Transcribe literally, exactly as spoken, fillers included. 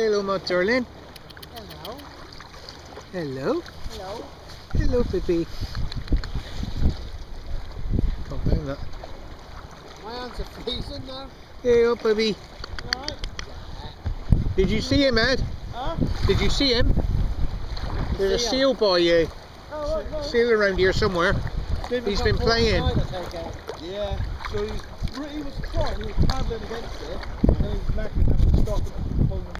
Hello, my darling. Hello. Hello. Hello. Hello, baby. Calm down, that. My hands are freezing now. Hello, baby. You alright? Yeah. Did you see him, Ed? Huh? Did you see him? There's a see seal by you. Oh, right, no. Seal around here somewhere. David He's got been caught playing. tonight, I take it. Yeah. So he, he was trying. He was paddling against it, and then he was knackered and having to stop it.